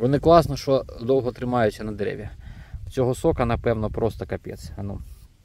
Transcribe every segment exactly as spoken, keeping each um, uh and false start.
Вони класно, що довго тримаються на дереві. Цього сока, напевно, просто капець. Ану.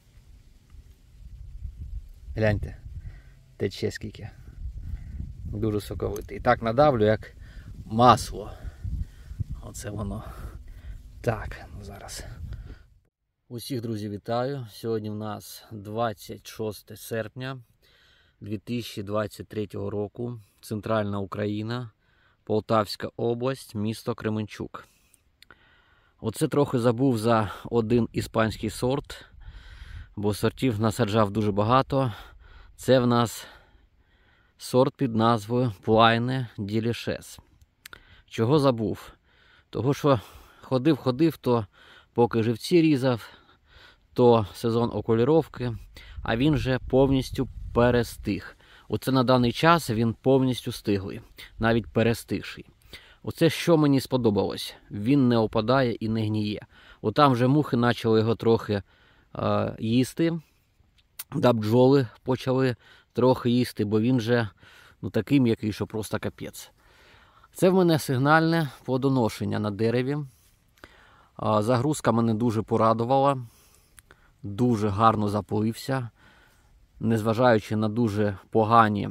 Гляньте, тече скільки. Дуже соковитий. І так надавлю, як масло. Оце воно. Так, зараз. Усіх, друзі, вітаю. Сьогодні в нас двадцять шосте серпня дві тисячі двадцять третього року. Центральна Україна, Полтавська область, місто Кременчук. Оце трохи забув за один іспанський сорт, бо сортів насаджав дуже багато. Це в нас сорт під назвою Плайне Ділішес. Чого забув? Того, що ходив-ходив, то поки живці різав, то сезон окуліровки, а він вже повністю перестиг. Оце на даний час він повністю стиглий, навіть перестигший. Оце що мені сподобалось. Він не опадає і не гніє. Отам вже мухи почали його трохи е, їсти, да бджоли почали трохи їсти, бо він вже ну, такий м'який, що просто капець. Це в мене сигнальне плодоношення на дереві. Е, загрузка мене дуже порадувала. Дуже гарно запалився. Незважаючи на дуже погані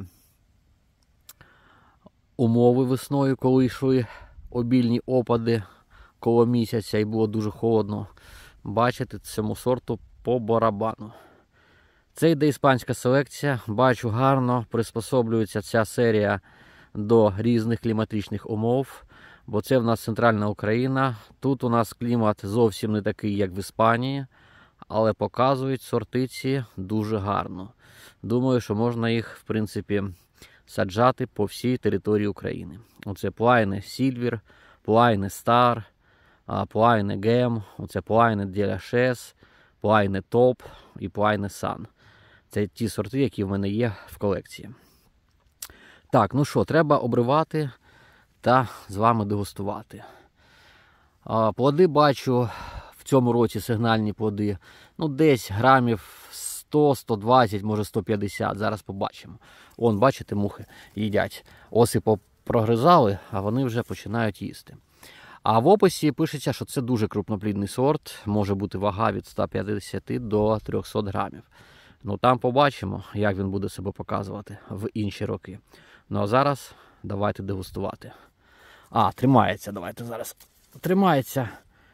умови весною, коли йшли обільні опади коло місяця і було дуже холодно, бачите, цьому сорту по барабану. Це йде іспанська селекція, бачу, гарно приспособлюється ця серія до різних кліматичних умов, бо це в нас центральна Україна. Тут у нас клімат зовсім не такий, як в Іспанії, але показують сортиці дуже гарно. Думаю, що можна їх, в принципі, саджати по всій території України. Оце Плайне Сільвер, Плайне Стар, Плайне Гем, оце Плайне Ділішес, Плайне Топ і Плайне Сан. Це ті сорти, які в мене є в колекції. Так, ну що, треба обривати та з вами дегустувати. Плоди бачу в цьому році, сигнальні плоди, ну десь грамів сто, сто двадцять, може сто п'ятдесят, зараз побачимо. Вон, бачите, мухи їдять. Оси прогризали, а вони вже починають їсти. А в описі пишеться, що це дуже крупноплідний сорт, може бути вага від ста п'ятдесяти до трьохсот грамів. Ну там побачимо, як він буде себе показувати в інші роки. Ну а зараз давайте дегустувати. А, тримається, давайте зараз. Тримається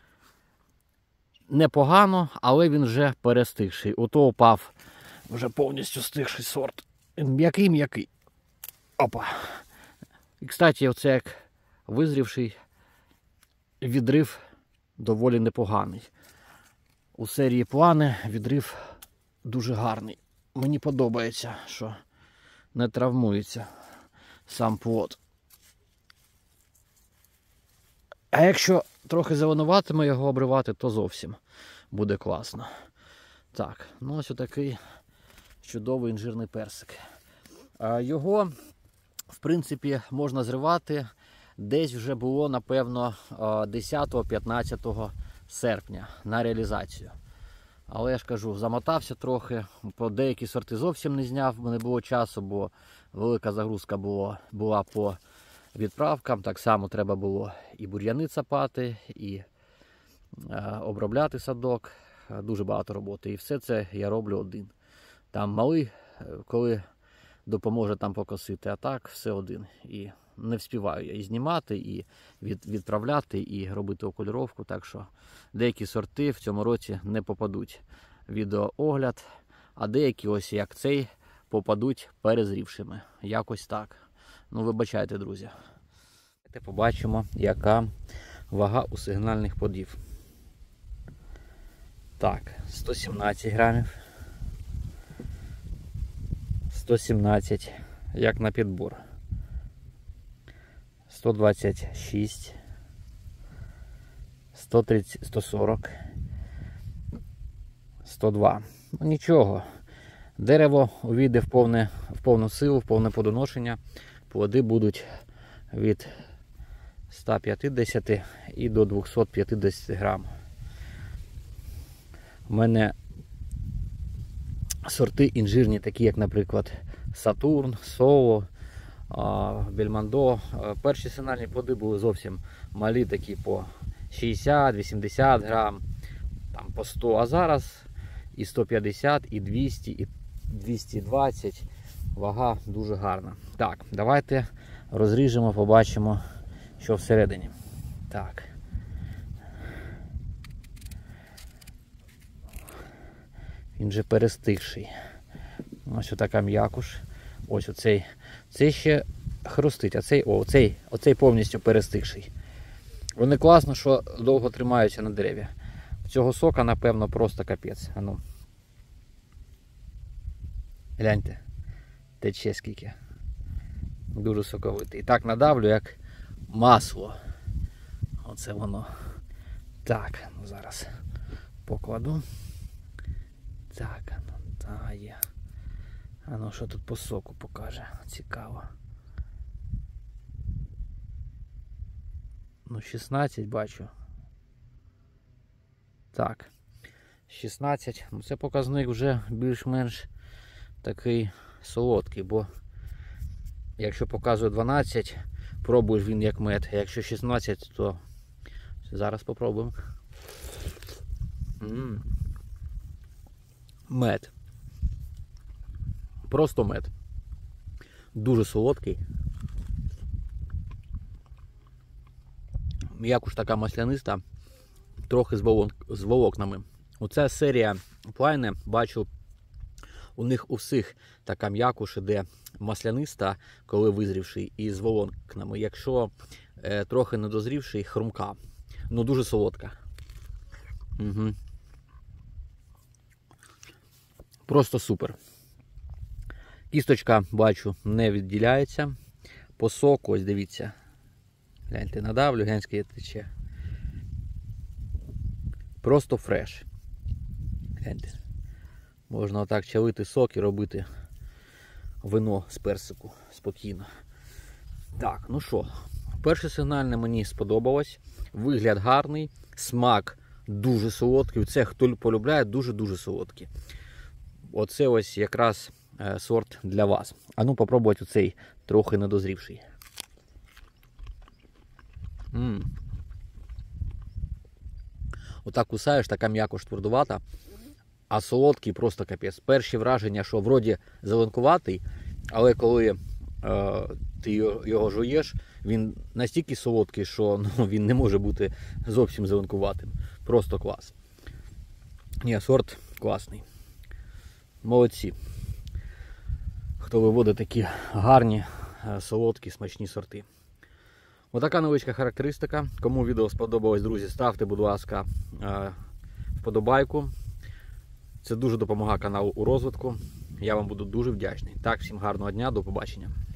непогано, але він вже перестигший. Ото опав вже повністю стигший сорт. М'який-м'який. Опа. І, кстати, оце як визрівший відрив доволі непоганий. У серії Плани відрив дуже гарний. Мені подобається, що не травмується сам плод. А якщо трохи зеленуватиме його обривати, то зовсім буде класно. Так, ну ось отакий чудовий інжирний персик. Його, в принципі, можна зривати. Десь вже було, напевно, десятого-п'ятнадцятого серпня на реалізацію. Але я ж кажу, замотався трохи, по деякі сорти зовсім не зняв, бо не було часу, бо велика загрузка була, була по відправкам. Так само треба було і бур'яни цапати, і е, обробляти садок. Дуже багато роботи. І все це я роблю один. Там малий, коли допоможе там покосити, а так все один. І не вспіваю я і знімати, і від, відправляти, і робити окуліровку. Так що деякі сорти в цьому році не попадуть в відеоогляд, а деякі, ось як цей, попадуть перезрівшими. Якось так. Ну, вибачайте, друзі. Давайте побачимо, яка вага у сигнальних плодів. Так, сто сімнадцять грамів. сто сімнадцять, як на підбор. сто двадцять шість. сто тридцять, сто сорок. сто два. Ну нічого. Дерево увійде в, повне, в повну силу, в повне плодоношення. Плоди будуть від ста п'ятдесяти і до двохсот п'ятдесяти грам. У мене сорти інжирні, такі як, наприклад, Сатурн, Соло, Бельмондо. Перші сигнальні плоди були зовсім малі, такі по шістдесят-вісімдесят грам, там по сто, а зараз і сто п'ятдесят, і двісті, і двісті двадцять. Вага дуже гарна. Так, давайте розріжемо, побачимо, що всередині. Так. Він же перестигший. Ось отака м'якуш. Ось оцей. Цей ще хрустить, а цей, о, оцей, оцей повністю перестигший. Вони класно, що довго тримаються на дереві. Цього сока, напевно, просто капець. Ану. Гляньте. Тече скільки. Дуже соковитий. І так надавлю, як масло. Оце воно. Так, ну зараз покладу. Так, ну, та є. А ну, що тут по соку покаже? Цікаво. Ну, шістнадцять бачу. Так. шістнадцять. Ну, це показник вже більш-менш такий солодкий, бо якщо показує дванадцять, пробуєш він як мед. А якщо шістнадцять, то зараз попробуємо. М-м. Мед. Просто мед. Дуже солодкий. М'якуш така масляниста, трохи з, волок... з волокнами. Оця серія Плайне, бачу, у них у всіх така м'якуш іде масляниста, коли визрівший, і з волокнами. Якщо е, трохи недозрівший, хрумка. Ну дуже солодка. Угу. Просто супер. Кісточка, бачу, не відділяється. По соку, ось дивіться. Гляньте, надавлю, генський тече. Просто фреш. Гляньте. Можна отак чавити сок і робити вино з персику спокійно. Так, ну що, перше сигнальне мені сподобалось. Вигляд гарний, смак дуже солодкий. Це, хто полюбляє, дуже-дуже солодкий. Оце ось якраз е, сорт для вас. А ну попробувати оцей трохи недозрівший. Ммм. Отак кусаєш, така м'якош твердувата, а солодкий просто капець. Перші враження, що вроді зеленкуватий, але коли е, ти його жуєш, він настільки солодкий, що ну, він не може бути зовсім зеленкуватим. Просто клас. Ні, сорт класний. Молодці. Хто виводить такі гарні, солодкі, смачні сорти. Отака невеличка характеристика. Кому відео сподобалось, друзі, ставте, будь ласка, вподобайку. Це дуже допомагає каналу у розвитку. Я вам буду дуже вдячний. Так, всім гарного дня, до побачення.